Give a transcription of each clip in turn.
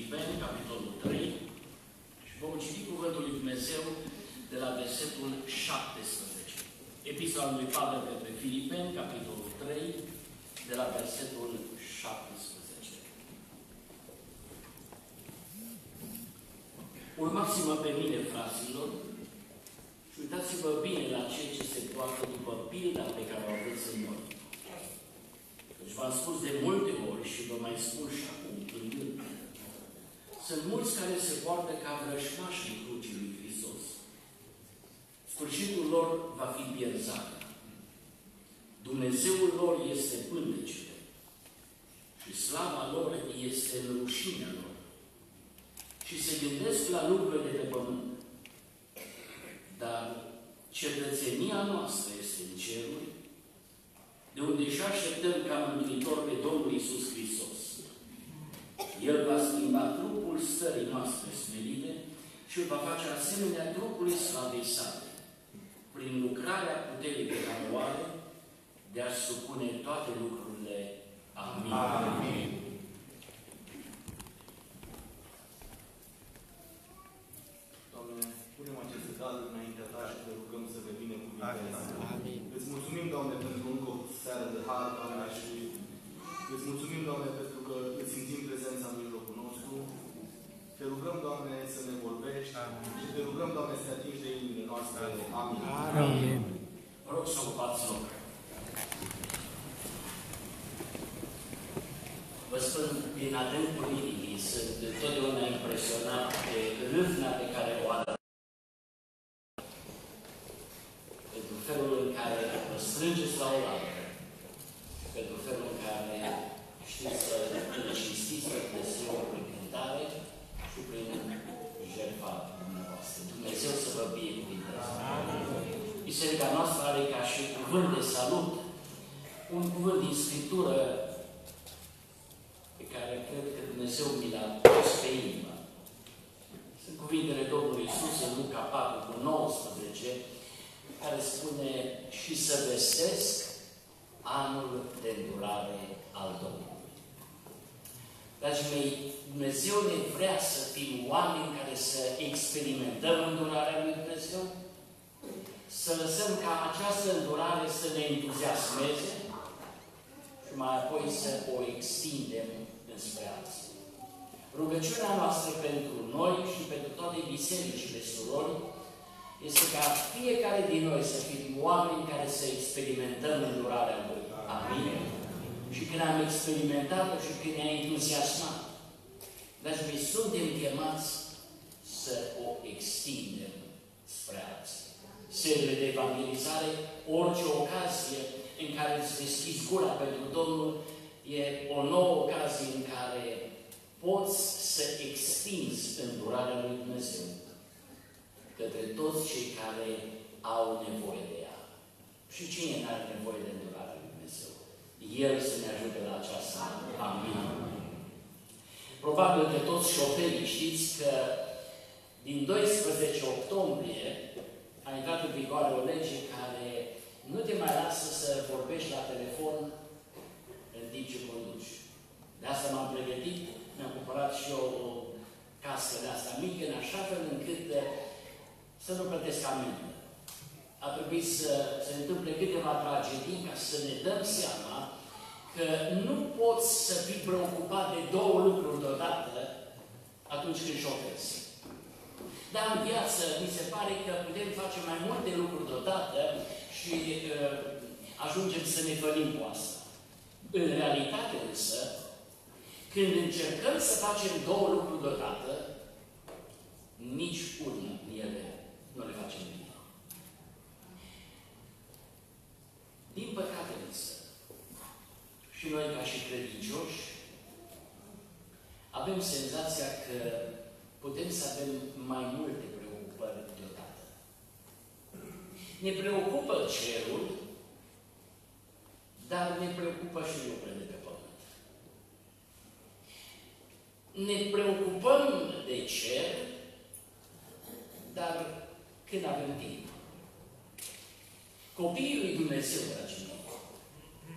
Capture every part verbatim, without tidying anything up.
Filipeni, capitolul trei, și vom citi Cuvântul lui Dumnezeu de la versetul șaptesprezece. Epistola lui Pavel către Filipeni, capitolul trei, de la versetul șaptesprezece. Urmați-mă pe mine, fraților, și uitați-vă bine la ceea ce se poartă după pilda pe care o aveți în noi. Deci v-am spus de multe ori și vă mai spun și acum, plângând. Sunt mulți care se poartă ca vrăjmași în crucii lui Hristos. Sfârșitul lor va fi pierzarea. Dumnezeul lor este pântecele și slava lor este în rușinea lor. Și se gândesc la lucrurile de pe pământ. Dar cetățenia noastră este în ceruri, de unde și așteptăm ca Mântuitor pe Domnul Iisus Hristos. El va schimba trupul stării noastre smerite și îl va face asemenea trupului slavei sale, prin lucrarea puterii pe care o are, de a supune toate lucrurile. Amin. Amin. Doamne, punem aceste cazuri înaintea Ta și Te rugăm să le binecuvintezi. Amin. Îți mulțumim, Doamne, pentru încă o seară de har, Doamne, și îți mulțumim, Doamne, pentru că îți simțim prezența în mijlocul nostru. Te rugăm, Doamne, să ne vorbești. Amin. Și Te rugăm, Doamne, să te atingi de inimile noastre. Amin. Amin. Vă rog să ocupați loc. Vă spun, din adâncul inimii, sunt întotdeauna impresionat de râvna pe care o are, pentru felul în care vă strângeți la o altă, pentru felul în care știți să îl cinstiți pe Dumnezeu prin cântare și prin jertfa dumneavoastră. Dumnezeu să vă binecuvinteze. Biserica noastră are ca și cuvânt de salut un cuvânt din Scriptură pe care cred că Dumnezeu mi l-a pus pe inimă. Sunt cuvintele Domnului Iisus în Luca patru cu nouăsprezece, care spune: și să vestesc anul de îndurare al Domnului. Dragii mei, Dumnezeu ne vrea să fim oameni care să experimentăm îndurarea lui Dumnezeu, să lăsăm ca această îndurare să ne entuziasmeze și mai apoi să o extindem înspre alții. Rugăciunea noastră pentru noi și pentru toate bisericile surori este ca fiecare din noi să fim oameni care să experimentăm îndurarea Lui. Amin? Și când am experimentat-o și când ne-a entuziasmat, dragii mei, suntem chemați să o extindem spre alții. Seriile de evangelizare, orice ocazie în care îți deschizi gura pentru Domnul, e o nouă ocazie în care poți să extinzi îndurarea lui Dumnezeu către toți cei care au nevoie de ea. Și cine nu are nevoie de îndurarea lui Dumnezeu? El să ne ajute la aceasta. Amin. Probabil că toți șoferii știți că din doisprezece octombrie a intrat în vigoare o lege care nu te mai lasă să vorbești la telefon în timp ce conduci. De asta m-am pregătit, mi-am cumpărat și eu o cască de asta mică, în așa fel încât să nu plătesc amendă. A trebuit să se întâmple câteva tragedii ca să ne dăm seama că nu poți să fii preocupat de două lucruri deodată atunci când șofezi. Dar în viață mi se pare că putem face mai multe lucruri deodată și uh, ajungem să ne fălim cu asta. În realitate însă, când încercăm să facem două lucruri deodată, nici unul din ele nu le facem bine. Din păcate însă, și noi ca și credincioși, avem senzația că putem să avem mai multe preocupări deodată. Ne preocupă cerul, dar ne preocupă și lucrurile de pe pământ. Ne preocupăm de cer, dar când avem timp. Copiii lui Dumnezeu, dragii mei,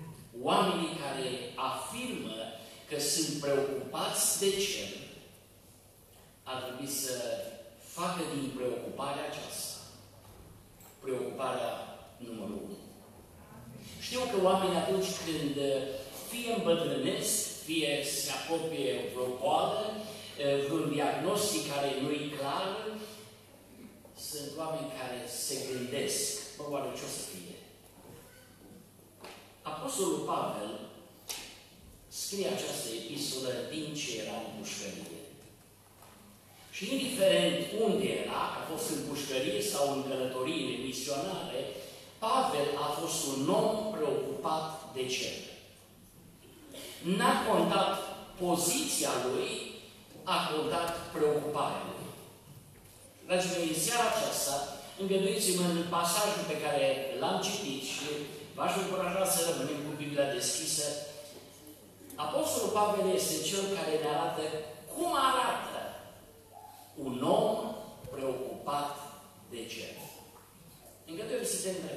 oamenii care afirmă că sunt preocupați de cer, ar trebui să facă din preocuparea aceasta preocuparea numărul unu. Știu că oamenii atunci când fie îmbătrânesc, fie se apropie vreo boală, vreun diagnostic care nu-i clar, sunt oameni care se gândesc, bă, oare ce o să fie? Apostolul Pavel scrie această epistolă din ce era în pușcărie. Și indiferent unde era, că a fost în pușcărie sau în călătoriile misionare, Pavel a fost un om preocupat de cer. N-a contat poziția lui, a contat preocuparea lui. Dragii mei, în seara aceasta, îngăduiți-mă în pasajul pe care l-am citit și v-aș încuraja să rămânem cu Biblia deschisă. Apostolul Pavel este cel care ne arată cum arată un om preocupat de cer. Îngăduie-mi să te întreb.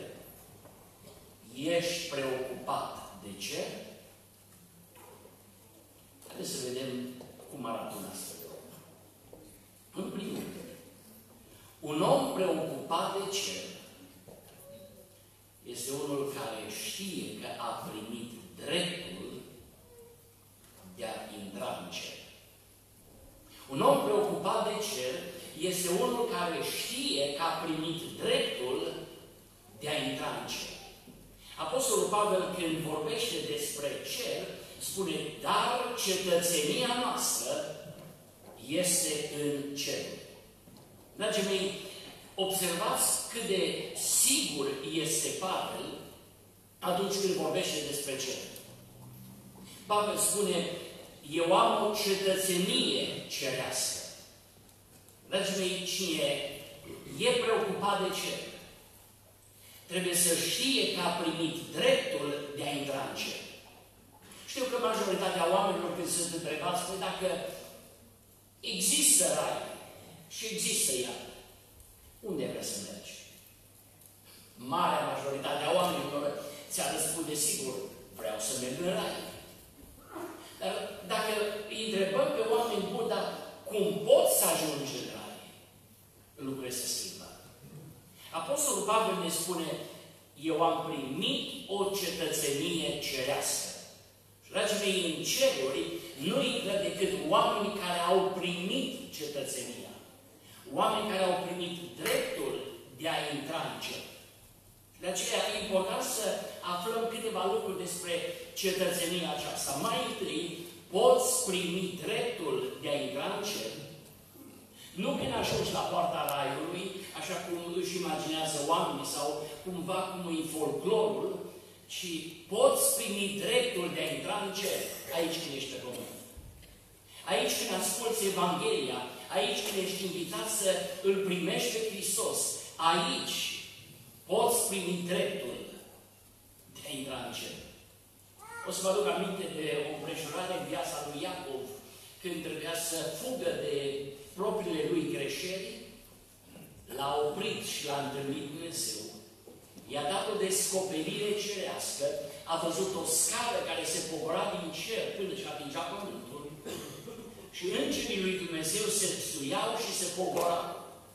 Ești preocupat de cer? Haideți să vedem cum arată un astfel de om. În primul rând, un om preocupat de cer este unul care știe că a primit dreptul de a intra în cer. Un om preocupat de cer este unul care știe că a primit dreptul de a intra în cer. Apostolul Pavel, când vorbește despre cer, spune, dar cetățenia noastră este în cer. Dragii mei, observați cât de sigur este Pavel atunci când vorbește despre cer. Pavel spune, eu am o cetățenie cerească. Dragii mei, cine e preocupat de cer, trebuie să știe că a primit dreptul de a intra în cer. Știu că majoritatea oamenilor, când sunt întrebați, spune dacă există rai și există iad, unde vrei să mergi? Marea majoritate a oamenilor ți-a răspunde, sigur, vreau să merg în rai. Dar dacă îi întrebăm pe oameni buni, dar cum poți să ajungi în rai? Lucrurile se schimbă. Apostolul Pavel ne spune, eu am primit o cetățenie cerească. Și, dragii mei, în ceruri nu intră decât oamenii care au primit cetățenia. Oameni care au primit dreptul de a intra în cer. De aceea e important să aflăm câteva lucruri despre cetățenia aceasta. Mai întâi, poți primi dreptul de a intra în cer. Nu când ajungi la poarta raiului, așa cum își imaginează oamenii sau cumva cum e folclorul, ci poți primi dreptul de a intra în cer aici când ești pe pământ. Aici când asculți Evanghelia, aici când ești invitat să îl primești pe Hristos, aici poți primi dreptul de a intra în cer. O să vă aduc aminte de o împrejurare în viața lui Iacov, când trebuia să fugă de propriile lui greșeli, l-a oprit și l-a întâlnit Dumnezeu. I-a dat o descoperire cerească, a văzut o scară care se pogora din cer până ce atingea pământul și îngerii lui Dumnezeu se suiau și se pogorau.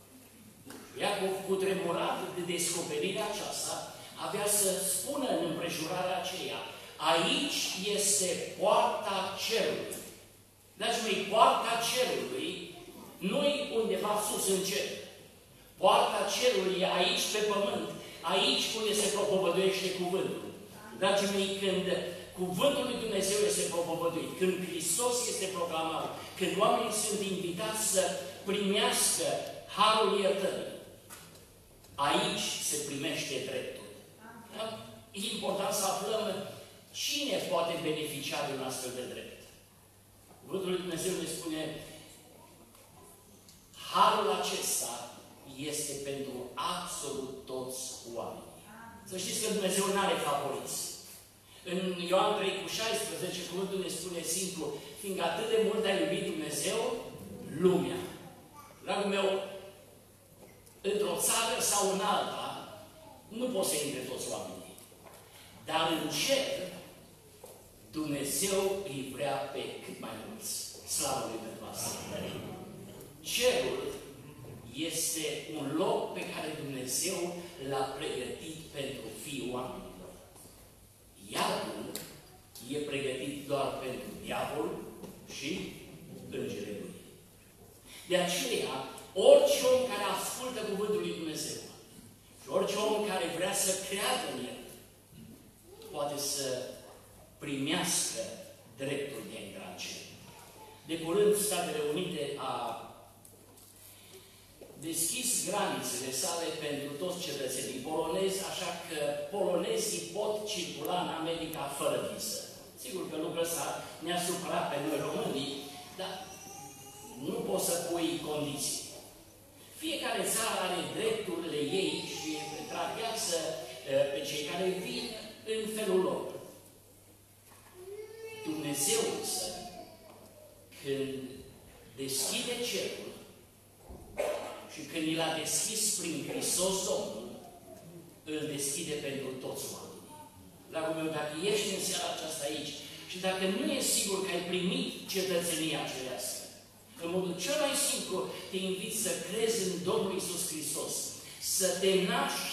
Iacov, cutremurat de descoperirea aceasta, avea să spună în împrejurarea aceea, aici este poarta cerului. Dragii mei, poarta cerului nu-i undeva sus în cer. Poarta cerului e aici pe pământ, aici unde se propovăduiește cuvântul. Dragii mei, când cuvântul lui Dumnezeu este propovăduit, când Hristos este proclamat, când oamenii sunt invitați să primească harul iertării, aici se primește dreptul. Da? E important să aflăm cine poate beneficia de un astfel de drept. Cuvântul lui Dumnezeu ne spune, harul acesta este pentru absolut toți oamenii. Să știți că Dumnezeu nu are favoriți. În Ioan trei cu șaisprezece, cuvântul ne spune simplu, fiindcă atât de mult a iubit Dumnezeu lumea. Dragul meu, într-o țară sau în alta, nu poți să intre toți oamenii. Dar în cer, Dumnezeu îi vrea pe cât mai mulți. Slavă lui pentru asta. cerul este un loc pe care Dumnezeu l-a pregătit pentru fiii oamenilor. Iadul e pregătit doar pentru diavol și îngerii lui. De aceea, orice om care ascultă cuvântul lui Dumnezeu și orice om care vrea să creadă în el, poate să primească dreptul de a intra în cer. De curând, Statele Unite a deschis granițele sale pentru toți cetățenii polonezi, așa că polonezii pot circula în America fără viză. Sigur că lucrul ăsta ne-a supărat pe noi românii, dar nu poți să pui condiții. Fiecare țară are drepturile ei și tratează pe cei care vin în felul lor. Dumnezeu însă, când deschide cerul și când i l-a deschis prin Hristos Domnul, îl deschide pentru toți oamenii. Dragul meu, dacă ești în seara aceasta aici și dacă nu ești sigur că ai primit cetățenia cerească, în modul cel mai simplu te invit să crezi în Domnul Iisus Hristos, să te naști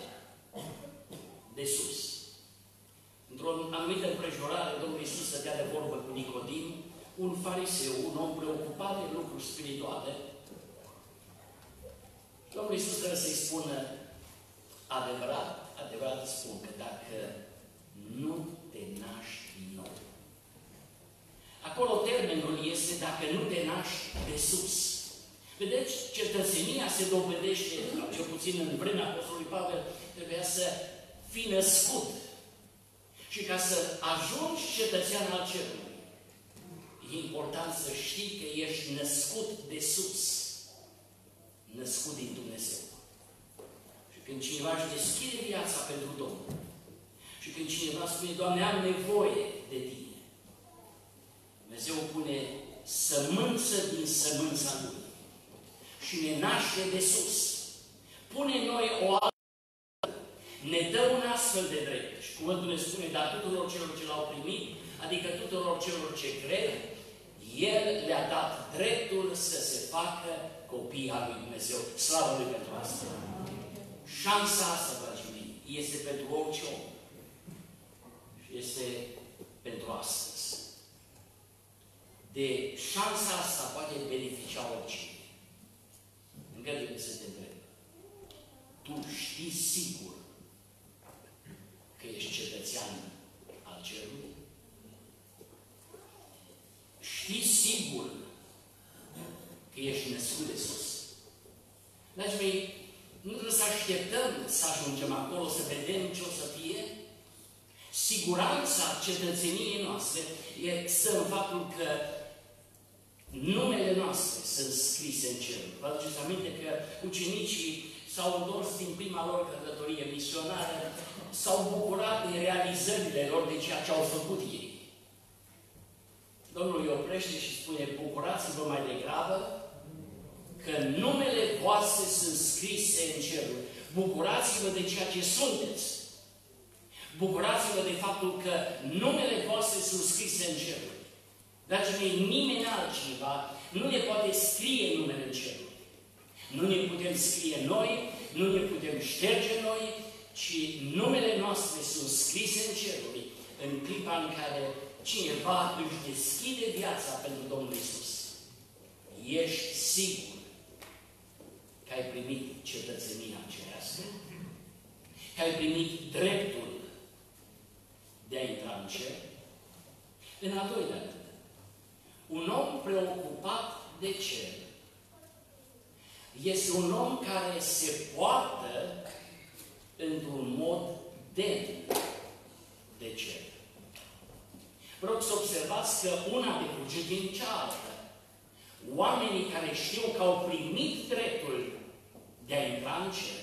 de sus. Într-o anumită împrejurare, Domnul Iisus stătea de vorbă cu Nicodim, un fariseu, un om preocupat de lucruri spirituale. Domnul Iisus trebuie să-i spună, adevărat, adevărat îți spun că dacă nu te naști din nou. Acolo termenul este dacă nu te naști de sus. Vedeți, cetățenia se dovedește, cel puțin în vremea Apostolului Pavel, trebuia să fii născut. Și ca să ajungi cetățean al cerului, e important să știi că ești născut de sus. Născut din Dumnezeu. Și când cineva își deschide viața pentru Domnul, și când cineva spune, Doamne, am nevoie de Tine, Dumnezeu pune sămânță din sămânța Lui și ne naște de sus. Pune în noi o altă, ne dă un astfel de drept. Și cuvântul ne spune, dar tuturor celor ce l-au primit, adică tuturor celor ce cred, El le-a dat dreptul să se facă copii al lui Dumnezeu. Slavă Lui pentru asta! Șansa asta, dragii mei, este pentru orice om. Și este pentru astăzi. De șansa asta poate beneficia oricine. Îngăduie să te întreb. Tu știi sigur că ești cetățean al cerului? Știi sigur că ești născut de sus? Dragii mei, nu trebuie să așteptăm să ajungem acolo, să vedem ce o să fie. Siguranța cetățeniei noastre e să în faptul că numele noastre sunt scrise în cer. Vă aduceți aminte că ucenicii s-au întors din prima lor călătorie misionară, s-au bucurat de realizările lor, de ceea ce au făcut ei. Domnul îi oprește și spune, bucurați-vă mai degrabă că numele voastre sunt scrise în ceruri. Bucurați-vă de ceea ce sunteți. Bucurați-vă de faptul că numele voastre sunt scrise în ceruri. Dragii mei, nimeni altcineva nu ne poate scrie numele în ceruri. Nu ne putem scrie noi, nu ne putem șterge noi, ci numele noastre sunt scrise în ceruri în clipa în care cineva își deschide viața pentru Domnul Iisus. Ești sigur că ai primit cetățenia cerească? Că ai primit dreptul de a intra în cer? În al doilea rând, un om preocupat de cer este un om care se poartă într-un mod demn de cer. Vă rog să observați că una decurge din cealaltă. Oamenii care știu că au primit dreptul de a intra în cer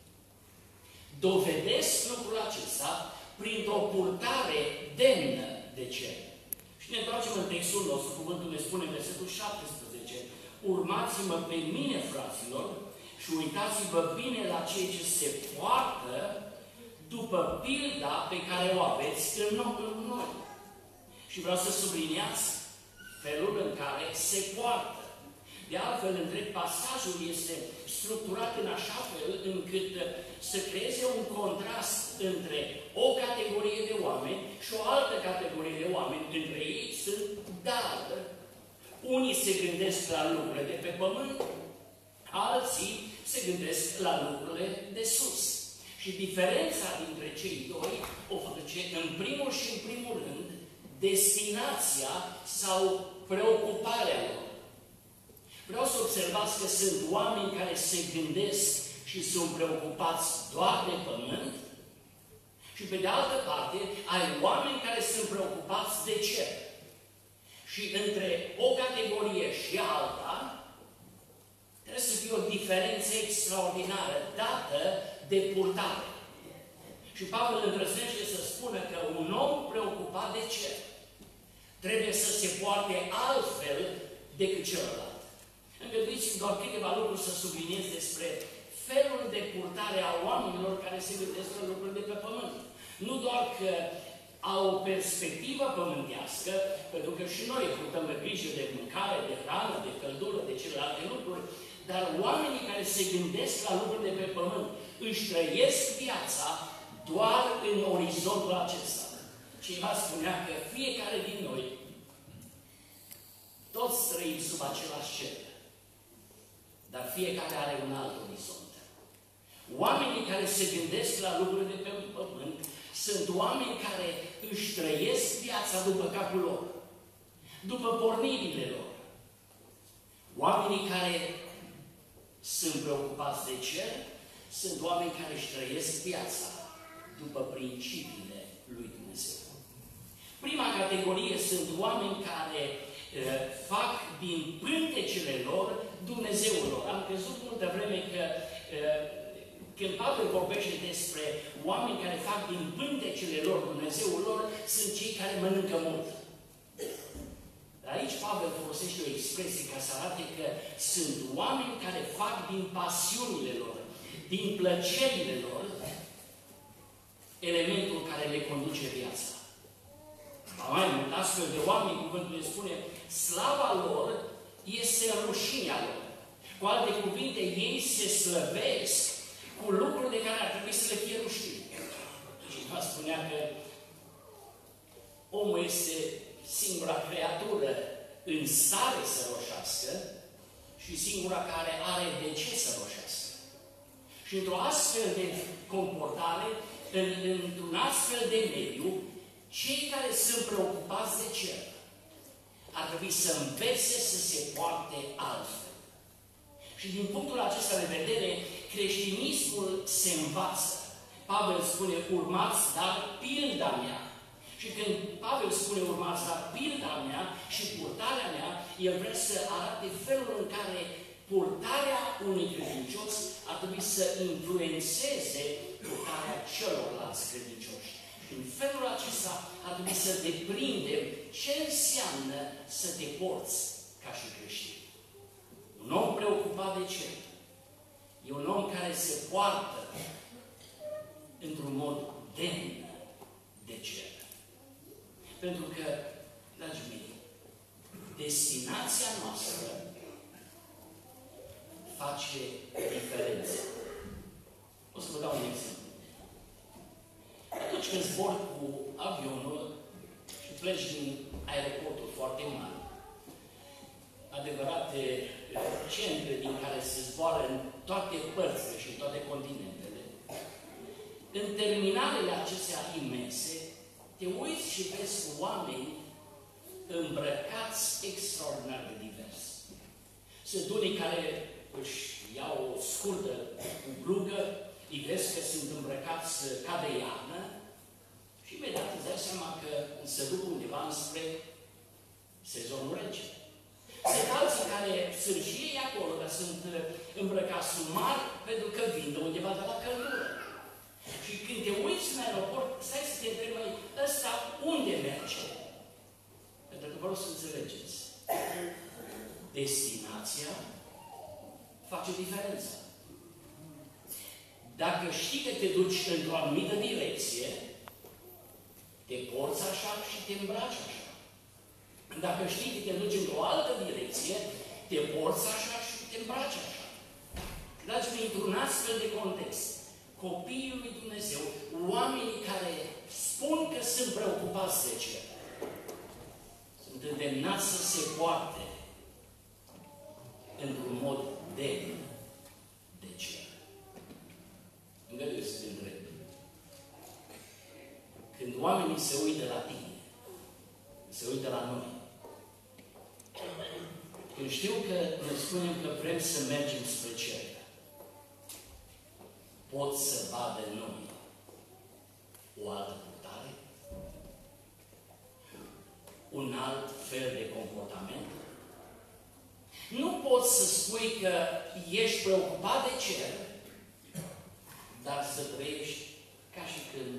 dovedesc lucrul acesta printr-o purtare demnă de cer. Și ne întoarcem în textul nostru, cuvântul ne spune în versetul șaptesprezece, urmați-mă pe mine, fraților, și uitați-vă bine la cei ce se poartă după pilda pe care o aveți în noi. Și vreau să subliniați felul în care se poartă. De altfel, întreg pasajul este structurat în așa fel încât să creeze un contrast între o categorie de oameni și o altă categorie de oameni. Între ei sunt dar. Unii se gândesc la lucrurile de pe pământ, alții se gândesc la lucrurile de sus. Și diferența dintre cei doi o face, în primul și în primul rând, destinația sau preocuparea lor. Vreau să observați că sunt oameni care se gândesc și sunt preocupați doar de pământ și pe de altă parte ai oameni care sunt preocupați de cer. Și între o categorie și alta trebuie să fie o diferență extraordinară dată de purtare. Și Pavel îndrăznește să spună că un om preocupat de cer trebuie să se poarte altfel decât celălalt. Îngăduiți-mi doar câteva lucruri să subliniez despre felul de purtare a oamenilor care se gândesc la lucruri de pe pământ. Nu doar că au o perspectivă pământească, pentru că și noi purtăm grijă de mâncare, de hrană, de căldură, de celelalte lucruri, dar oamenii care se gândesc la lucruri de pe pământ își trăiesc viața doar în orizontul acesta. Cineva spunea că fiecare din noi toți trăim sub același cer, dar fiecare are un alt orizont. Oamenii care se gândesc la lucruri de pe pământ sunt oameni care își trăiesc viața după capul lor, după pornirile lor. Oamenii care sunt preocupați de cer sunt oameni care își trăiesc viața după principiile lui Dumnezeu. Prima categorie sunt oameni care uh, fac din pântecele lor Dumnezeul lor. Am crezut multă vreme că uh, când Pavel vorbește despre oameni care fac din pântecele lor Dumnezeul lor, sunt cei care mănâncă mult. Dar aici Pavel folosește o expresie ca să arate că sunt oameni care fac din pasiunile lor, din plăcerile lor, elementul care le conduce viața. Mai mult, astfel de oameni, cuvântul le spune, slava lor este rușinea lor. Cu alte cuvinte, ei se slăvesc cu lucruri de care ar trebui să le fie rușine. Cineva spunea că omul este singura creatură în stare să roșească și singura care are de ce să roșească. Și într-o astfel de comportare, în, într-un astfel de mediu, cei care sunt preocupați de cer ar trebui să învețe să se poarte altfel. Și din punctul acesta de vedere, creștinismul se învață. Pavel spune, urmați, dar pilda mea. Și când Pavel spune, urmați, dar pilda mea și purtarea mea, el vrea să arate felul în care purtarea unui credincios ar trebui să influențeze purtarea celorlalți credincioși. Și în felul acesta ar trebui să deprindem ce înseamnă să te porți ca și creștin. Un om preocupat de cer e un om care se poartă într-un mod demn de cer. Pentru că, dragii mei, destinația noastră face diferență. O să vă dau un exemplu. Atunci când zbor cu avionul și pleci din aeroportul foarte mare, adevărate centre din care se zboară în toate părțile și în toate continentele, în terminalele acestea imense, te uiți și vezi oameni îmbrăcați extraordinar de divers. Sunt unii care își iau o scurtă cu glugă, îi vezi că sunt îmbrăcați ca de iarnă și imediat îți dai seama că se duc undeva înspre sezonul rece. Sunt alții care sunt și ei acolo, dar sunt îmbrăcați mari pentru că vin de undeva de la căldură. Și când te uiți în aeroport, stai să te întrebi, mai ăsta unde merge? Pentru că vreau să înțelegeți. Destinația face diferența. Dacă știi că te duci într-o anumită direcție, te porți așa și te îmbraci așa. Dacă știi că te duci într-o altă direcție, te porți așa și te îmbraci așa. Dragii mei, într-un astfel de context, copiii lui Dumnezeu, oamenii care spun că sunt preocupați de cer, sunt îndemnați să se poarte într-un mod demn de cer. Îngăduie să te întreb. Când oamenii se uită la tine, se uită la noi, când știu că ne spunem că vrem să mergem spre cer, pot să vadă în noi o altă purtare? Un alt fel de comportament? Nu poți să spui că ești preocupat de cer, dar să trăiești ca și când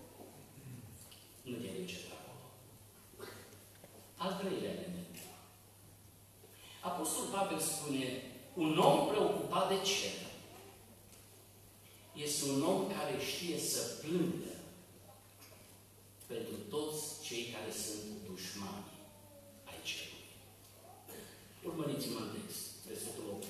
nu te duce de acolo. Al treilea element. Apostolul Pavel spune, un om preocupat de cer este un om care știe să plângă pentru toți cei care sunt dușmani ai cerului. Urmăriți-mă în text, versetul opt.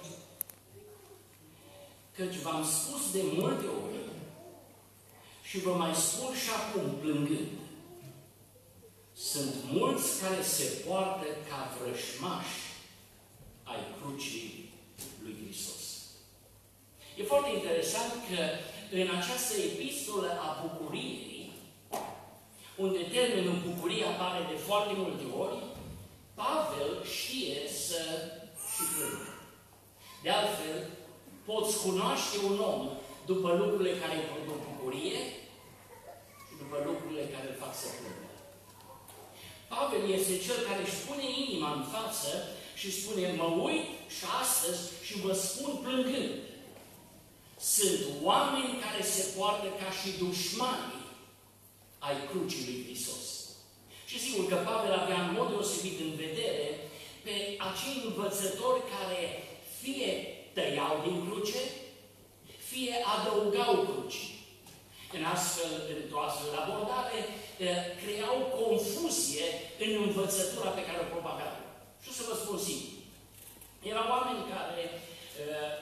Căci v-am spus de multe ori și vă mai spun și acum plângând, sunt mulți care se poartă ca vrășmași ai crucii lui Hristos. E foarte interesant că în această epistolă a bucuriei, unde termenul bucurie apare de foarte multe ori, Pavel știe să și plângă. De altfel, poți cunoaște un om după lucrurile care îi produc bucurie și după lucrurile care îl fac să plângă. Pavel este cel care își pune inima în față și spune, mă uit și astăzi și vă spun plângând. Sunt oameni care se poartă ca și dușmani ai crucii lui Hristos. Și sigur că Pavel avea în mod deosebit în vedere pe acei învățători care fie tăiau din cruce, fie adăugau crucii. În astfel, într-o astfel de abordare, creau confuzie în învățătura pe care o propagau. Și o să vă spun sigur. Erau oameni care uh,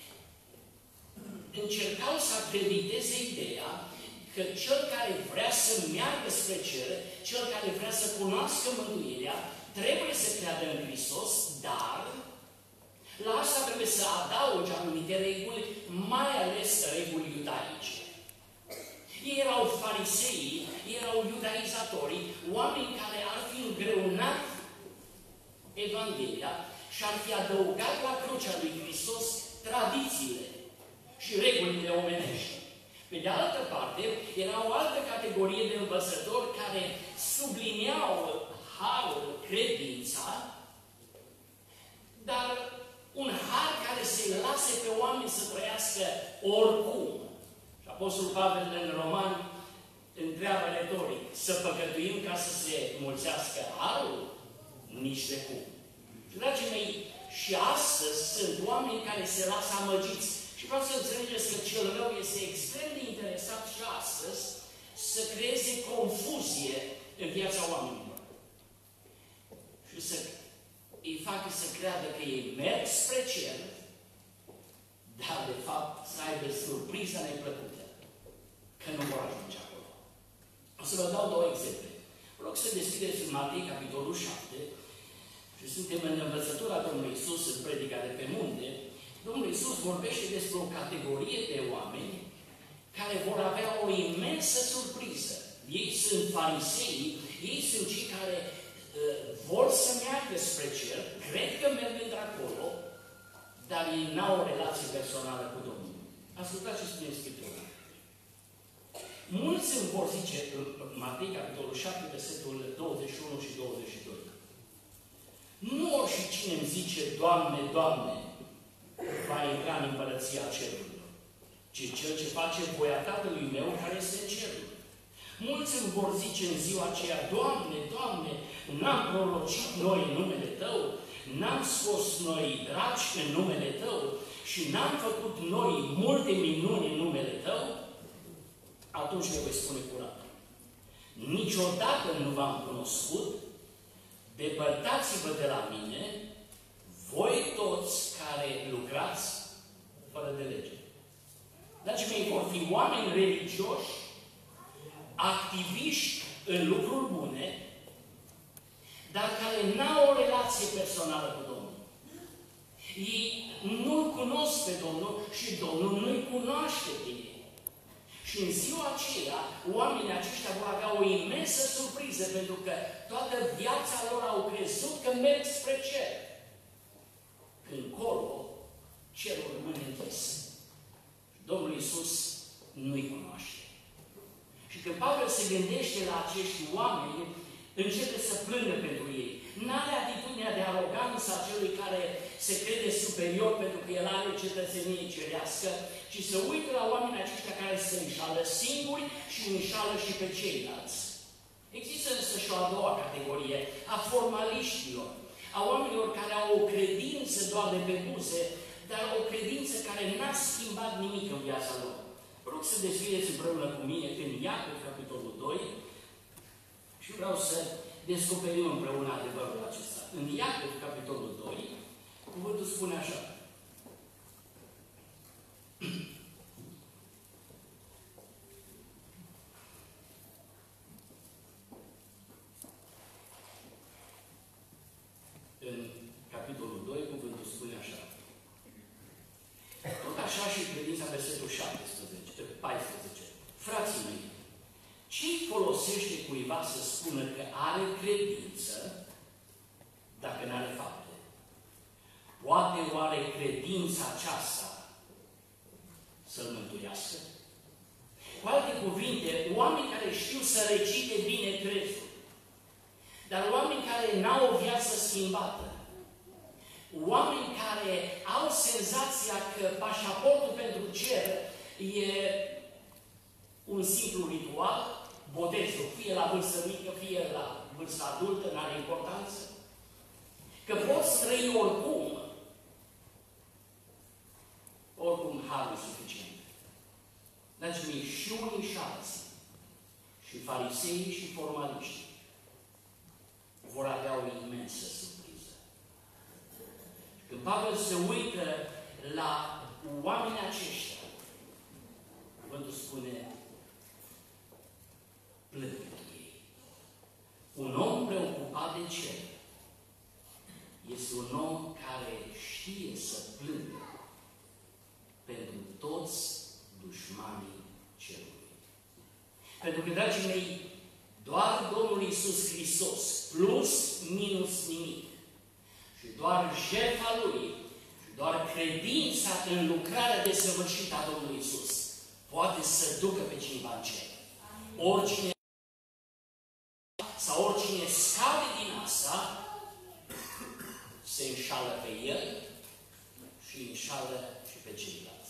încercau să acrediteze ideea că cel care vrea să meargă spre cer, cel care vrea să cunoască mântuirea, trebuie să creadă în Hristos, dar la asta trebuie să adauge anumite reguli, mai ales reguli iudaice. Ei erau farisei, erau iudaizatorii, oameni care ar fi îngreunat Evanghelia și ar fi adăugat la crucea lui Hristos tradițiile și regulile omenești. Pe de altă parte, era o altă categorie de învățători care sublineau harul, credința, dar un har care să-i lase pe oameni să trăiască oricum. Și Apostolul Pavel în Romani întreabă retoric, să păcătuim ca să se mulțească harul? Nici de cum. Dragii mei, și astăzi sunt oameni care se lasă amăgiți. Și vreau să înțelegeți că cel rău este extrem de interesat și astăzi să creeze confuzie în viața oamenilor. Și să îi facă să creadă că ei merg spre cer, dar de fapt să aibă surpriza neplăcută, că nu vor ajunge acolo. O să vă dau două exemple. Vă rog să deschideți în Matei, capitolul șapte, și suntem în învățătura Domnului Iisus, în predica de pe munte. Domnul Iisus vorbește despre o categorie de oameni care vor avea o imensă surpriză. Ei sunt farisei, ei sunt cei care uh, vor să meargă spre cer, cred că merg într-acolo, dar ei n-au o relație personală cu Domnul. Ascultați ce spune Scriptura. Mulți îmi vor zice, Matei, capitolul șapte, versetul douăzeci și unu și douăzeci și doi. Nu oricine îmi zice, Doamne, Doamne, va intra în împărăția cerurilor, ci cel ce face voia Tatălui meu care este în cerul. Mulți îmi vor zice în ziua aceea, Doamne, Doamne, n-am prorocit noi în numele Tău, n-am scos noi draci în numele Tău și n-am făcut noi multe minuni în numele Tău, atunci le voi spune curat. Niciodată nu v-am cunoscut, depărtați-vă de la mine, fi oameni religioși, activiști în lucruri bune, dar care n-au o relație personală cu Domnul. Ei nu-L cunosc pe Domnul și Domnul nu-i cunoaște pe ei. Și în ziua aceea, oamenii aceștia vor avea o imensă surpriză, pentru că toată viața lor au crezut că merg spre cer. Încolo, cerul rămâne închis. Domnul Iisus nu-i cunoaște. Și când Pavel se gândește la acești oameni, începe să plângă pentru ei. N-are atitudinea de aroganță a celui care se crede superior pentru că el are cetățenie cerească, ci se uită la oamenii aceștia care se înșală singuri și înșală și pe ceilalți. Există însă și o a doua categorie, a formaliștilor, a oamenilor care au o credință doar de pe buze, dar o credință care n-a schimbat nimic în viața lor. Vă rog să deschideți împreună cu mine în Iacov, capitolul doi, și vreau să descoperim împreună adevărul acesta. În Iacov, capitolul doi, cuvântul spune așa. În capitolul doi, cuvântul spune așa. Tot așa și credința, versetul șaptesprezece, paisprezece. Frații mei, ce-i folosește cuiva să spună că are credință dacă nu are fapte? Poate oare credința aceasta să-l mântuiască? Cu alte cuvinte, oameni care știu să recite bine crezul, dar oameni care n-au o viață schimbată, oameni care au senzația că pașaportul pentru cer e un simplu ritual, botezul, fie la vârstă mică, fie la vârstă adultă, n-are importanță, că poți trăi oricum, oricum harul suficient. Dragii mei, și unii și alții, și fariseii și formaliștii, vor avea o imensă surpriză. Când Pavel se uită la oamenii aceștia, cuvântul spune, plâng ei. Un om preocupat de cer este un om care știe să plângă pentru toți dușmanii cerului. Pentru că, dragii mei, doar Domnul Iisus Hristos, plus, minus nimic, și doar jertfa Lui, și doar credința în lucrarea desăvârșită a Domnului Iisus, poate să ducă pe cineva în cer. Oricine sau oricine scade din asta, se înșală pe el și înșală și pe ceilalți.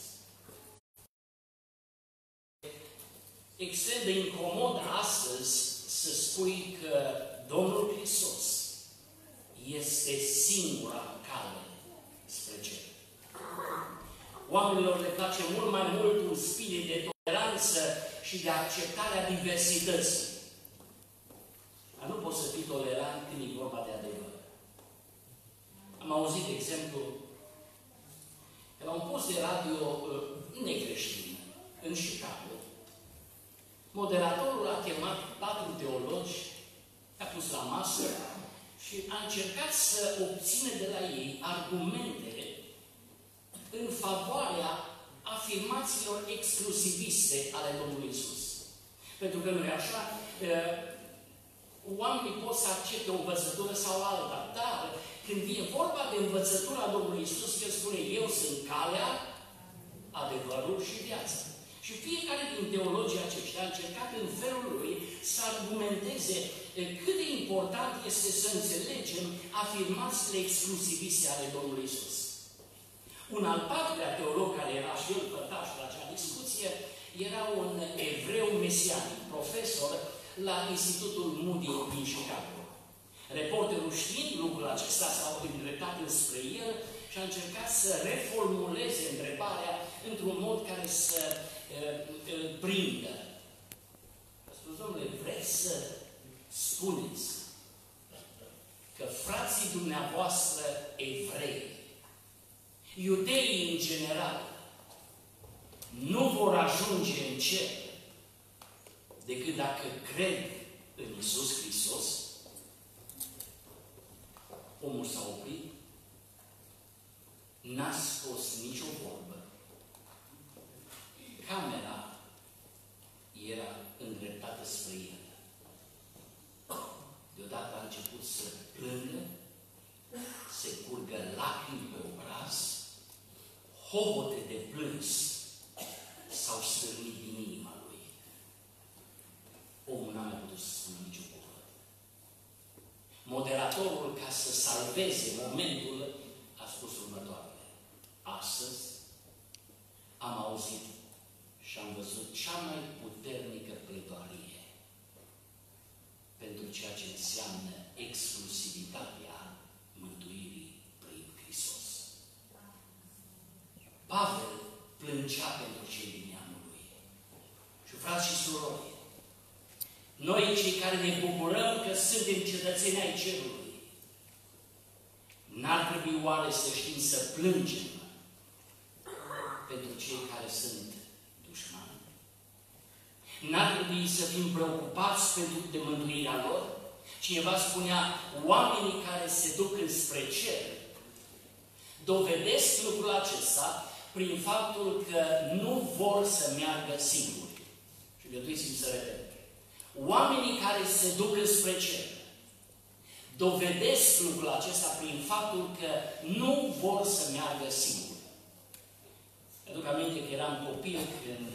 Extrem de incomod astăzi să spui că Domnul Hristos este singura cale spre cer. Oamenilor le place mult mai mult un spirit de toleranță și de acceptare a diversității. Dar nu poți să fii tolerant când e vorba de adevăr. Am auzit, de exemplu, că la un post de radio uh, necreștin, în Chicago, moderatorul a chemat patru teologi, a pus la masă și a încercat să obține de la ei argumente în favoarea afirmațiilor exclusiviste ale Domnului Iisus. Pentru că nu e așa, oamenii pot să accepte o învățătură sau alta, dar când vine vorba de învățătura Domnului Iisus, El spune, eu sunt calea, adevărul și viața. Și fiecare din teologii aceștia a încercat în felul lui să argumenteze cât de important este să înțelegem afirmațiile exclusiviste ale Domnului Iisus. Un al patrulea teolog care era și el părtaș la acea discuție era un evreu mesianic, profesor la Institutul Moody din Chicago. Reporterul, știind lucrul acesta, s-a îndreptat înspre el și a încercat să reformuleze întrebarea într-un mod care să îl prindă. A spus, domnule, vreți să spuneți că frații dumneavoastră evrei, iudeii în general, nu vor ajunge în cer decât dacă cred în Iisus Hristos. Omul s-a oprit, n-a spus nicio vorbă. Camera era îndreptată spre el. Deodată a început să plângă, se curgă lacrimi pe obraz, hohote de plâns s-au stârnit din inima lui. Omul n-a mai putut să spună nicio cuvânt. Moderatorul, ca să salveze momentul, a spus următoarele. Astăzi am auzit și am văzut cea mai puternică pledoarie pentru ceea ce înseamnă exclusivitatea mântuirii prin Hristos. Pavel plângea pentru cei din neamul lui. Și frați și surori, noi cei care ne bucurăm că suntem cetățeni ai cerului, n-ar trebui oare să știm să plângem pentru cei care sunt dușmani? N-ar trebui să fim preocupați pentru de mântuirea lor? Cineva spunea, oamenii care se duc înspre cer dovedesc lucrul acesta prin faptul că nu vor să meargă singuri. Și gătuiți-mi să repet. Oamenii care se duc înspre cer dovedesc lucrul acesta prin faptul că nu vor să meargă singuri. Aduc aminte că eram copil când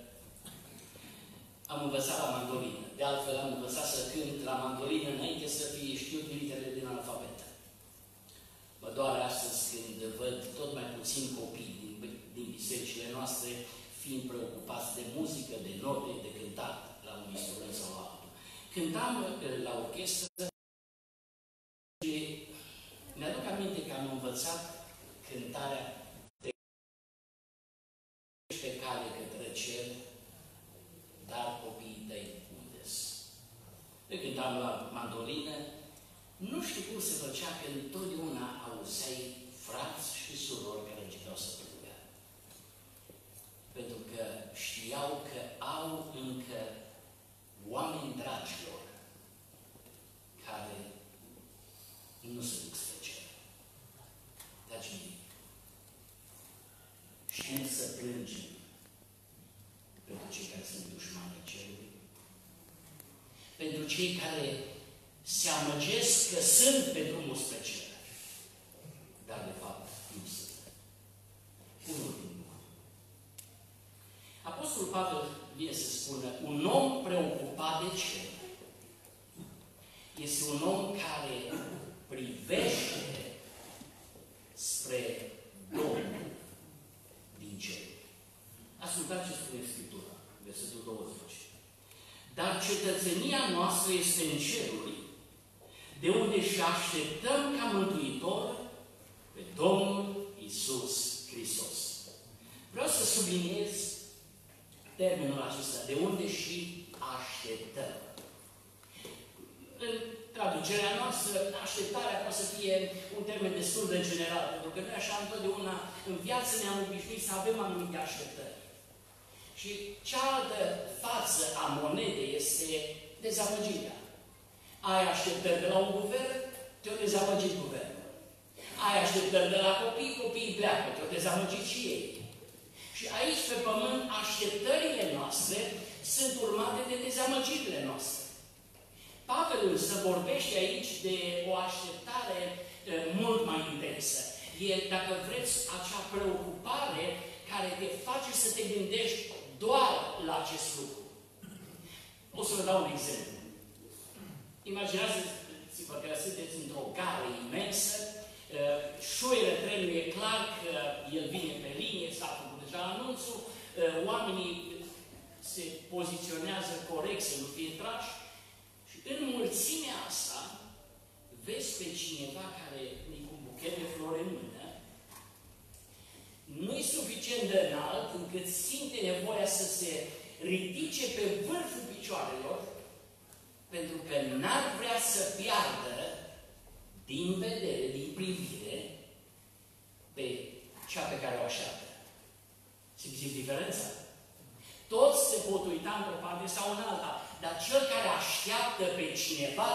am învățat la mandolină. De altfel am învățat să cânt la mandolină înainte să fie știut literele din alfabet. Mă doare astăzi când văd tot mai puțini copii din, din bisericile noastre fiind preocupați de muzică, de note, de cântat la un instrument sau la altul. Cântam la orchestră și mi-aduc aminte că am învățat cântarea pe cale către cer, dar copiii tăi unde-s? Eu cântam la mandolină, nu știu cum se făcea că întotdeauna auzeai frați și surori care începeau să plângă. Pentru că știau că au încă oameni dragilor care nu se duc spre cer. Dragii mei, știm să plângem pentru cei care sunt dușmanii cerului, pentru cei care se amăgesc că sunt pe drumul spre cer, dar de fapt nu sunt. Un ultim lucru. Apostolul Pavel vine să spună, un om preocupat de cer este un om care privește spre Domnul din cer. Ascultați ce spune Scriptura, versetul douăzeci. Dar cetățenia noastră este în ceruri, de unde și așteptăm ca mântuitor pe Domnul Iisus Hristos. Vreau să subliniez termenul acesta, de unde și așteptăm. În traducerea noastră, așteptarea poate să fie un termen destul de general, pentru că noi așa întotdeauna în viață ne-am obișnuit să avem anumite așteptări. Și cealaltă față a monedei este dezamăgirea. Ai așteptări de la un guvern, te-o dezamăgit guvernul. Ai așteptări de la copii, copiii pleacă, te-o dezamăgit și ei. Și aici, pe pământ, așteptările noastre sunt urmate de dezamăgirile noastre. Pavel însă vorbește aici de o așteptare de mult mai intensă. E, dacă vreți, acea preocupare care te face să te gândești doar la acest lucru. O să vă dau un exemplu. Imaginați-vă că sunteți într-o gară imensă, șuieră trenul, e clar că el vine pe linie, s-a făcut deja anunțul, oamenii se poziționează corect să nu fie trași și în mulțimea asta vezi pe cineva care e cu un buchet de flori în mână, nu e suficient de înalt încât simte nevoia să se ridice pe vârful picioarelor pentru că n-ar vrea să piardă din vedere, din privire, pe cea pe care o așteaptă. Simțiți diferența? Toți se pot uita într-o parte sau în alta, dar cel care așteaptă pe cineva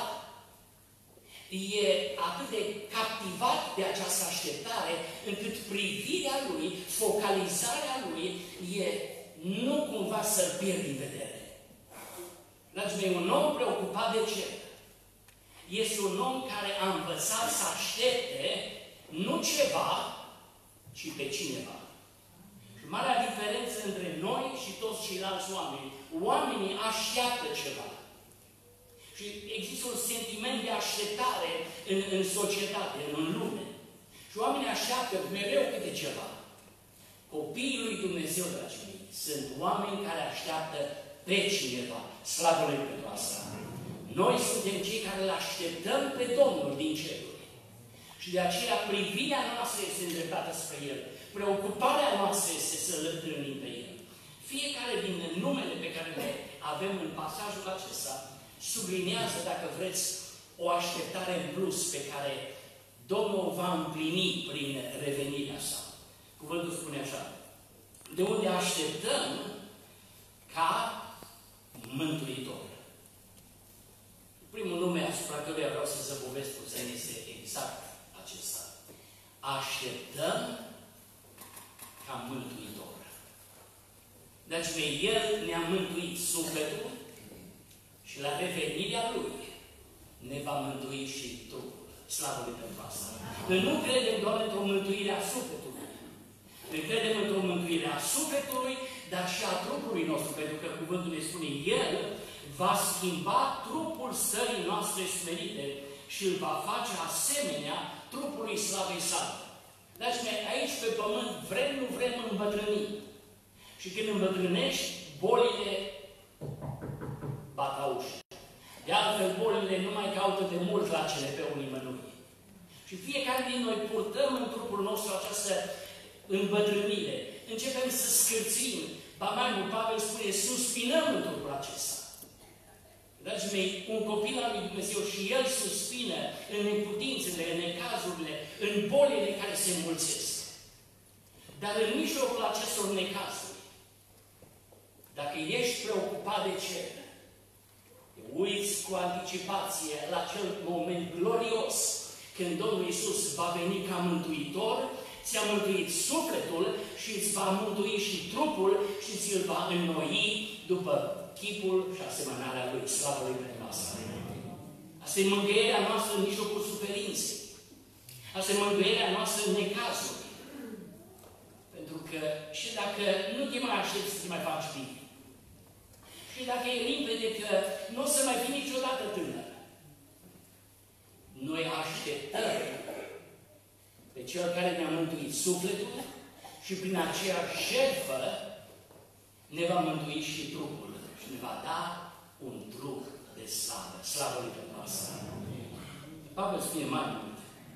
e atât de captivat de această așteptare, încât privirea lui, focalizarea lui, e nu cumva să-l pierd din vedere. Dragii mei, un om preocupat de cer este un om care a învățat să aștepte nu ceva, ci pe cineva. Și marea diferență între noi și toți ceilalți oameni. Oamenii așteaptă ceva. Și există un sentiment de așteptare în, în societate, în lume. Și oamenii așteaptă mereu câte ceva. Copiii lui Dumnezeu, dragii mei, sunt oameni care așteaptă pe cineva. Slavă lui pentru asta. Noi suntem cei care îl așteptăm pe Domnul din ceruri. Și de aceea privirea noastră este îndreptată spre El. Preocuparea noastră este să-L întâlnim pe El. Fiecare din numele pe care le avem în pasajul acesta subliniază, dacă vreți, o așteptare în plus pe care Domnul o va împlini prin revenirea sa. Cuvântul spune așa: de unde așteptăm ca Mântuitor. Primul nume asupra căruia vreau să zăbovesc puțin este exact acesta. Așteptăm ca Mântuitor. Dragii mei, El ne-a mântuit sufletul și la revenirea Lui ne va mântui și trupul. Slavă Lui pentru asta. Noi nu credem doar într-o mântuire a sufletului. Noi credem într-o mântuire a sufletului, dar și a trupului nostru, pentru că cuvântul ne spune, El va schimba trupul stării noastre smerite și îl va face asemenea trupului slavei sale. Dragii mei, aici pe pământ vrem, nu vrem îmbătrâni. Și când îmbătrânești, bolile bat la ușă. De altfel, bolile nu mai caută de mult la cele pe unii mănui. Și fiecare din noi purtăm în trupul nostru această îmbătrânire. Începem să scârțim. Ba mai mult, Pavel spune, suspinăm în trupul acesta. Dragii mei, un copil al lui Dumnezeu și el suspină în neputințele, în necazurile, în bolile care se înmulțesc. Dar în mijlocul acestor necazuri, dacă ești preocupat de cer, uiți cu anticipație la acel moment glorios când Domnul Iisus va veni ca mântuitor, ți-a mântuit sufletul și îți va mântui și trupul și ți-l va înnoi după chipul și asemănarea Lui. Slavă Lui pentru asta. Asta e mângâierea noastră în mijlocul suferinței. Asta e mângâierea noastră în necazuri. Pentru că și dacă nu te mai aștepți să te mai faci bine, și dacă e limpede că nu o să mai fii niciodată tânăr, noi așteptăm pe Cel care ne-a mântuit sufletul și prin aceeași jertfă ne va mântui și trupul și ne va da un trup de slavă. Slavă Lui pentru asta. Pavel spune mai mult.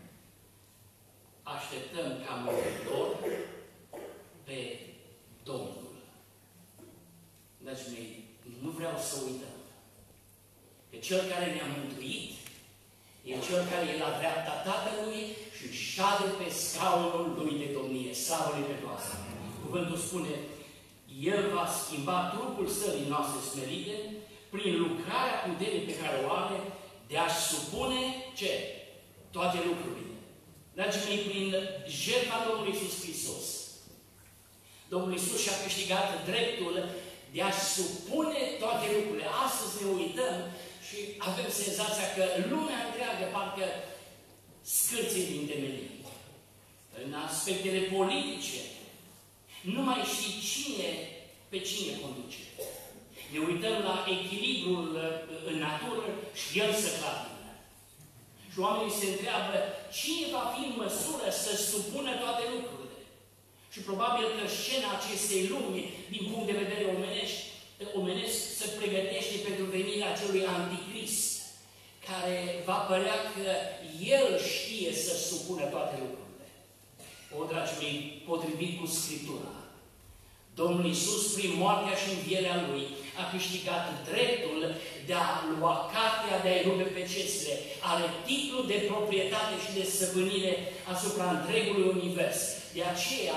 Așteptăm ca mântuitor pe Domnul. Dragii mei, nu vreau să uităm că Cel care ne-a mântuit e Cel care e la dreapta Tatălui și șade pe scaunul Lui de domnie. Slavă Lui pentru asta. Cuvântul spune, El va schimba trupul stării noastre smerite prin lucrarea puterii pe care o are de a-și supune ce? Toate lucrurile. Dragii mei, prin jertfa Domnului Iisus Hristos, Domnul Iisus și-a câștigat dreptul de a-și supune toate lucrurile. Astăzi ne uităm și avem senzația că lumea întreagă parcă scârție din temelii. În aspectele politice, nu mai știi cine pe cine conduce. Ne uităm la echilibrul în natură și el se clatină. Și oamenii se întreabă cine va fi în măsură să supună toate lucrurile. Și probabil că scena acestei lumi, din punct de vedere omenesc, omenesc se pregătește pentru venirea acelui anticrist, care va părea că el știe să supună toate lucrurile. O, dragii mei, potrivit cu Scriptura, Domnul Iisus, prin moartea și învierea Lui, a câștigat dreptul de a lua cartea, de a-i rupe pe cestre, are titlul de proprietate și de stăpânire asupra întregului univers. De aceea,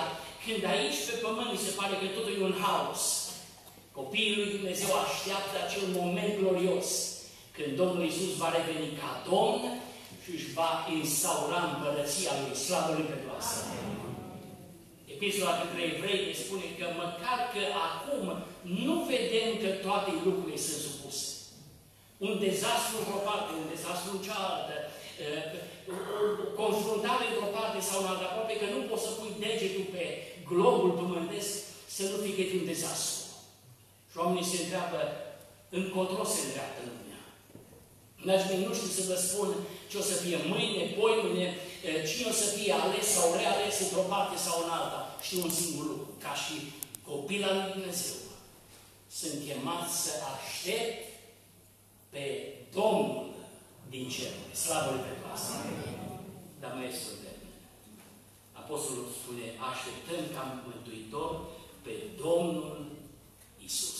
Când aici pe pământ mi se pare că totul e un haos, copiii lui Dumnezeu așteaptă acel moment glorios, când Domnul Iisus va reveni ca Domn și își va instaura împărăția lui. Slavă lui pentru asta! Epistola către evrei ne spune că măcar că acum nu vedem că toate lucrurile sunt supuse. Un dezastru într-o parte, un dezastru în cealaltă, o confruntare într-o parte sau în altă, aproape că nu poți să pui degetul pe globul pământesc să nu fie că un dezastru. Și oamenii se întreabă, încotro se îndreaptă lumea. Dragii mei, nu știu să vă spun ce o să fie mâine, poi mâine, cine o să fie ales sau reales într-o parte sau în alta. Știu un singur lucru, ca și copil al lui Dumnezeu, sunt chemați să aștept pe Domnul din cer. Slavă lui pentru asta. Dar mai este un termen. Apostolul spune, așteptăm ca Mântuitor pe Domnul Iisus.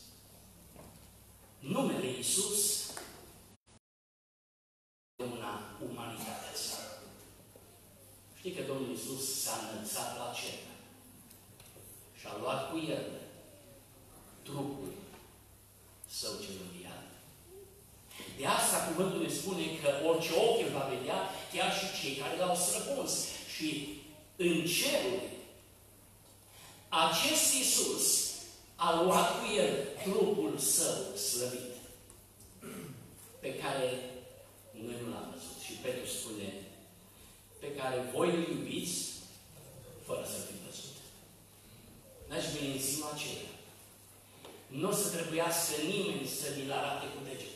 Numele Iisus e una umanitatea sa. Știi că Domnul Iisus s-a înălțat la cer și a luat cu El trupul său cel înviat. De asta cuvântul ne spune că orice ochi îl va vedea, chiar și cei care l-au străpuns. Și în cerul, acest Iisus a luat cu El trupul său slăvit, pe care noi nu l-am văzut. Și Petru spune, pe care voi îl iubiți, fără să-l fi văzut. Dragii mei, în ziua aceea, nu o să trebuiască nimeni să ni-l arate cu degetul.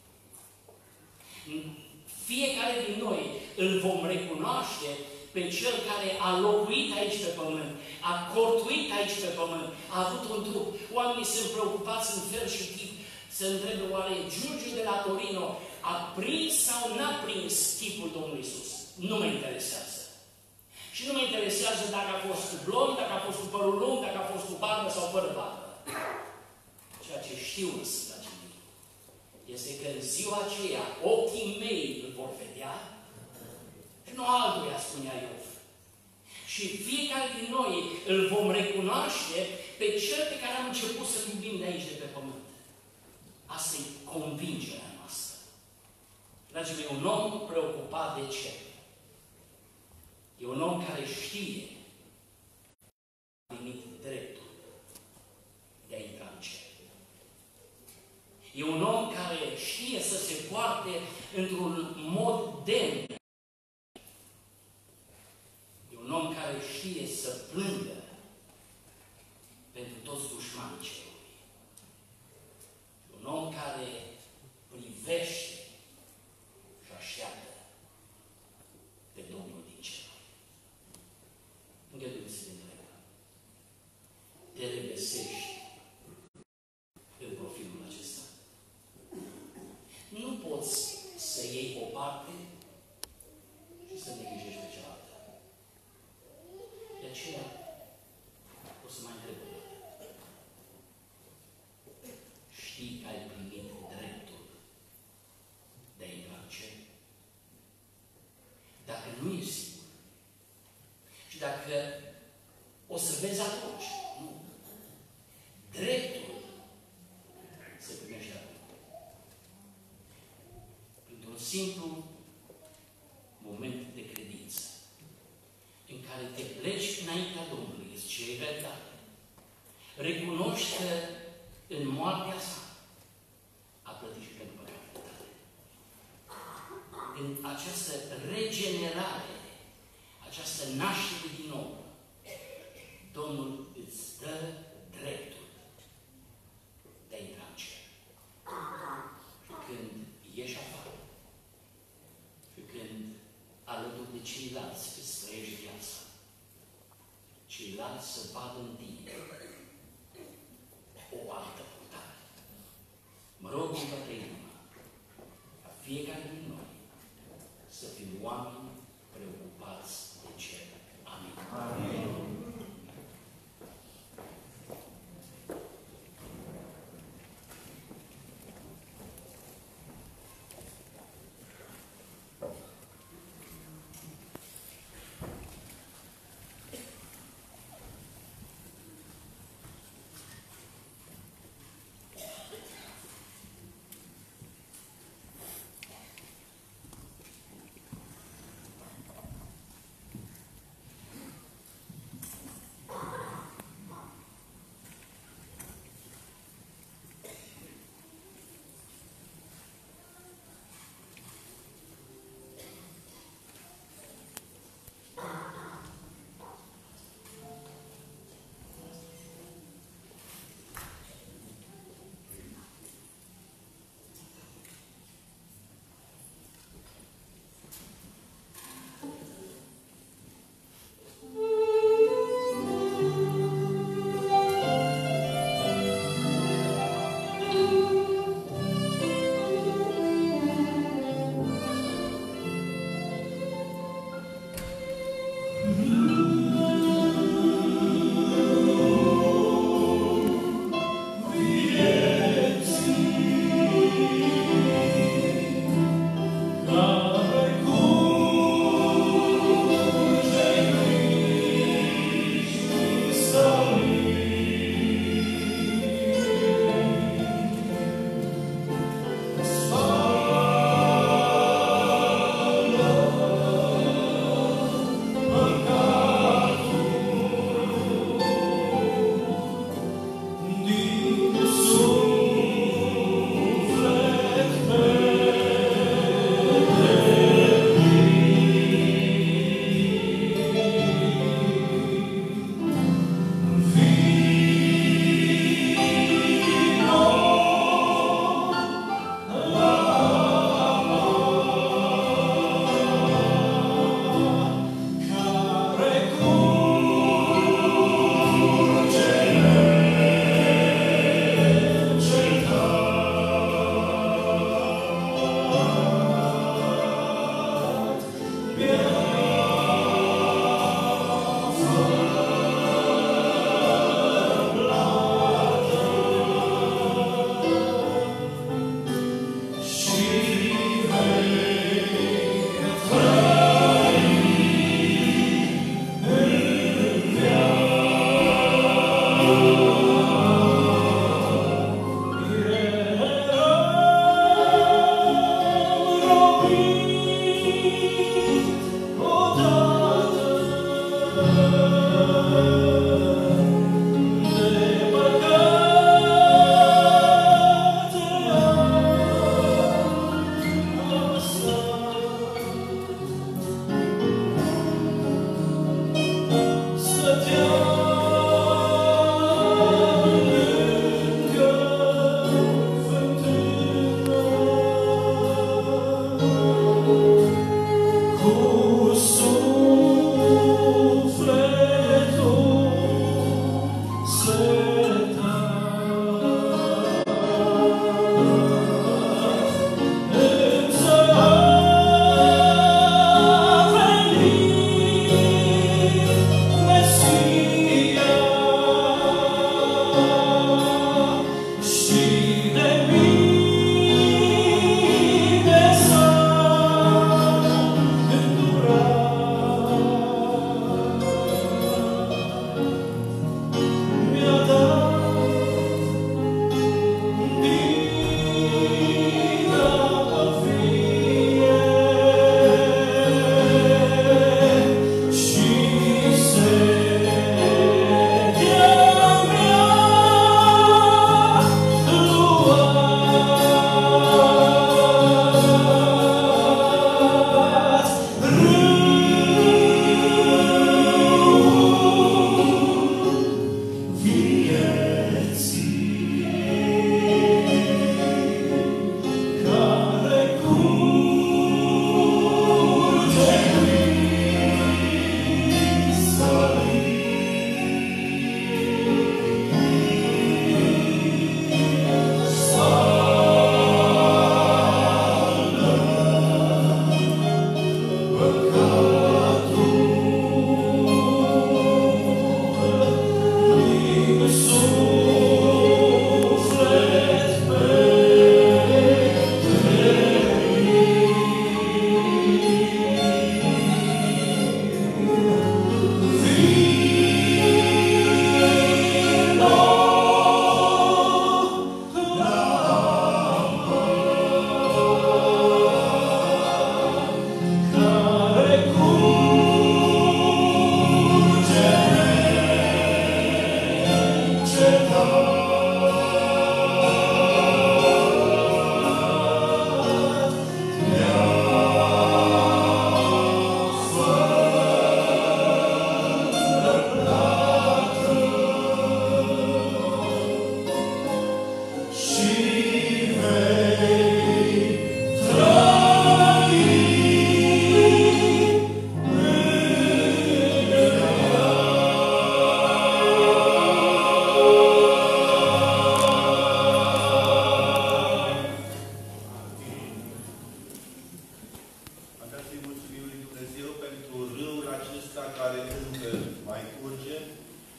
Fiecare din noi îl vom recunoaște pe Cel care a locuit aici pe pământ, a cortuit aici pe pământ, a avut un trup. Oamenii sunt preocupați în fel și chip să întrebe oare Giurgiu de la Torino a prins sau n-a prins chipul Domnului Iisus. Nu mă interesează. Și nu mă interesează dacă a fost cu blond, dacă a fost cu părul lung, dacă a fost cu barbă sau fără barbă. Ceea ce știu însă, dragii mei, este că în ziua aceea ochii mei îl vor vedea și nu altuia, spunea Iov. Și fiecare din noi îl vom recunoaște pe Cel pe care am început să-L iubim de aici, de pe pământ. Asta e convingerea noastră. Dragii mei, un om preocupat de ce? E un om care știe că a primit dreptul de a intra în cer. E un om care știe să se poarte într-un mod demn. E un om care știe să plângă pentru toți dușmanii cerului. E un om care privește și așteaptă pe Domnul din cer. Îngăduiți să te întreb. Te regăsești în profilul acesta? Nu poți să iei o parte și să neglijești pe cealaltă. De aceea, o să mai întreb o dată. Știi că ai primit dreptul de a intra în cer? Dacă nu e sigur, și dacă o să vezi atunci, nu. Dreptul se primește acum. Printr-un simplu moment de credință, în care te pleci înaintea Domnului, îți ceri iertare. Recunoști că în moartea sa a plătit și pentru păcatele tale. În această regenerare, această naștere din nou, Domnul îți dă dreptul de a intra în cer. Și când ieși afară, și când alături de ceilalți îți trăiești viața, ceilalți să vadă în tine o altă purtare. Mă rog în toată inima ca fiecare din noi să fim oameni preocupați de cer. Amin. Amin.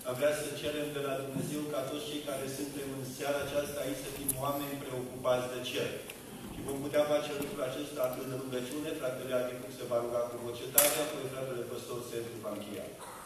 Am vrea să cerem de la Dumnezeu ca toți cei care suntem în seara aceasta aici să fim oameni preocupați de cer. Și vom putea face lucrul acesta atât de rugăciune, fratele Adicuc se va ruga cu voce tare, apoi fratele păstor Sergiu va încheia.